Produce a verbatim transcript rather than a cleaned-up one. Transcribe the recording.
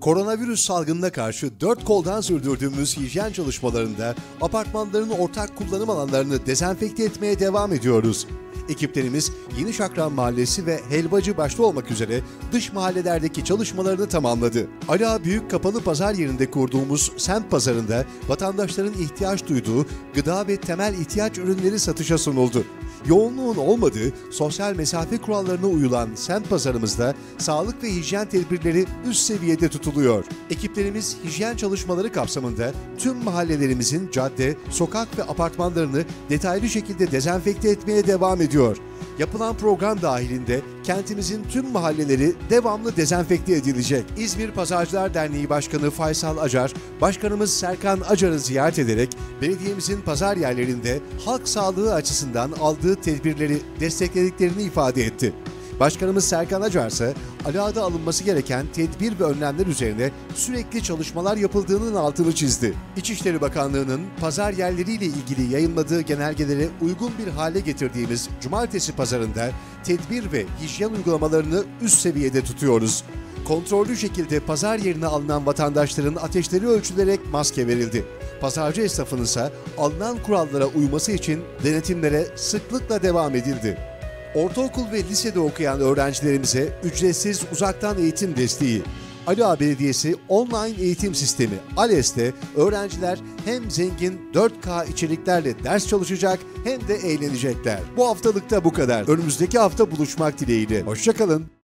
Koronavirüs salgınına karşı dört koldan sürdürdüğümüz hijyen çalışmalarında apartmanların ortak kullanım alanlarını dezenfekte etmeye devam ediyoruz. Ekiplerimiz Yeni Şakran Mahallesi ve Helvacı başta olmak üzere dış mahallelerdeki çalışmalarını tamamladı. Ali Ağa Büyük Kapalı Pazar yerinde kurduğumuz semt pazarında vatandaşların ihtiyaç duyduğu gıda ve temel ihtiyaç ürünleri satışa sunuldu. Yoğunluğun olmadığı, sosyal mesafe kurallarına uyulan semt pazarımızda sağlık ve hijyen tedbirleri üst seviyede tutuluyor. Ekiplerimiz hijyen çalışmaları kapsamında tüm mahallelerimizin cadde, sokak ve apartmanlarını detaylı şekilde dezenfekte etmeye devam ediyor. Yapılan program dahilinde kentimizin tüm mahalleleri devamlı dezenfekte edilecek. İzmir Pazarcılar Derneği Başkanı Faysal Acar, Başkanımız Serkan Acar'ı ziyaret ederek belediyemizin pazar yerlerinde halk sağlığı açısından aldığı tedbirleri desteklediklerini ifade etti. Başkanımız Serkan Acar ise Ali Ağa'da alınması gereken tedbir ve önlemler üzerine sürekli çalışmalar yapıldığının altını çizdi. İçişleri Bakanlığı'nın pazar yerleriyle ilgili yayınladığı genelgelere uygun bir hale getirdiğimiz Cumartesi pazarında tedbir ve hijyen uygulamalarını üst seviyede tutuyoruz. Kontrollü şekilde pazar yerine alınan vatandaşların ateşleri ölçülerek maske verildi. Pazarcı esnafının ise alınan kurallara uyması için denetimlere sıklıkla devam edildi. Ortaokul ve lisede okuyan öğrencilerimize ücretsiz uzaktan eğitim desteği. Ali Ağa Belediyesi online eğitim sistemi ALES'te öğrenciler hem zengin dört K içeriklerle ders çalışacak hem de eğlenecekler. Bu haftalıkta bu kadar. Önümüzdeki hafta buluşmak dileğiyle. Hoşça kalın.